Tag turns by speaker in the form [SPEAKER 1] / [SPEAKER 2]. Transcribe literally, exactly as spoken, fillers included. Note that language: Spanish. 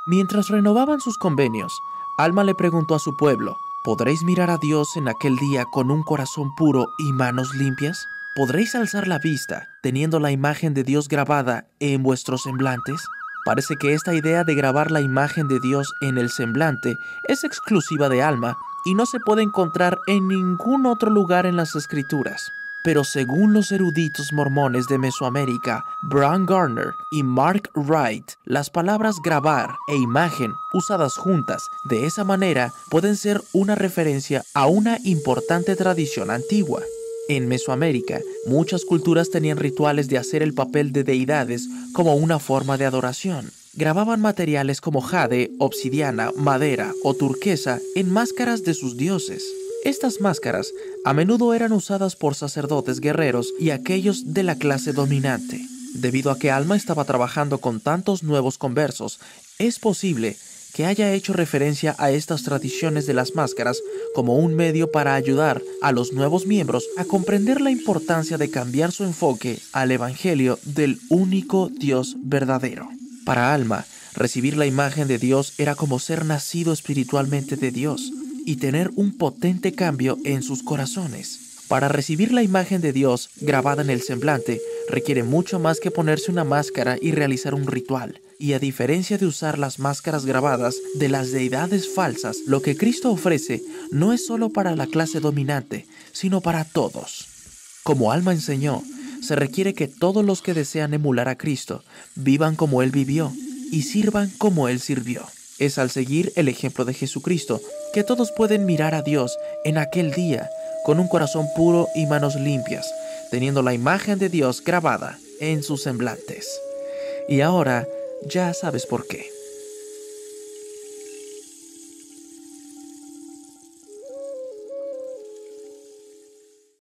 [SPEAKER 1] Mientras renovaban sus convenios, Alma le preguntó a su pueblo: ¿podréis mirar a Dios en aquel día con un corazón puro y manos limpias? ¿Podréis alzar la vista teniendo la imagen de Dios grabada en vuestros semblantes? Parece que esta idea de grabar la imagen de Dios en el semblante es exclusiva de Alma y no se puede encontrar en ningún otro lugar en las Escrituras. Pero según los eruditos mormones de Mesoamérica, Brian Garner y Mark Wright, las palabras grabar e imagen usadas juntas de esa manera pueden ser una referencia a una importante tradición antigua. En Mesoamérica, muchas culturas tenían rituales de hacer el papel de deidades como una forma de adoración. Grababan materiales como jade, obsidiana, madera o turquesa en máscaras de sus dioses. Estas máscaras a menudo eran usadas por sacerdotes guerreros y aquellos de la clase dominante. Debido a que Alma estaba trabajando con tantos nuevos conversos, es posible que haya hecho referencia a estas tradiciones de las máscaras como un medio para ayudar a los nuevos miembros a comprender la importancia de cambiar su enfoque al evangelio del único Dios verdadero. Para Alma, recibir la imagen de Dios era como ser nacido espiritualmente de Dios y tener un potente cambio en sus corazones. Para recibir la imagen de Dios grabada en el semblante, requiere mucho más que ponerse una máscara y realizar un ritual. Y a diferencia de usar las máscaras grabadas de las deidades falsas, lo que Cristo ofrece no es solo para la clase dominante, sino para todos. Como Alma enseñó, se requiere que todos los que desean emular a Cristo vivan como Él vivió y sirvan como Él sirvió. Es al seguir el ejemplo de Jesucristo que todos pueden mirar a Dios en aquel día con un corazón puro y manos limpias, teniendo la imagen de Dios grabada en sus semblantes. Y ahora ya sabes por qué.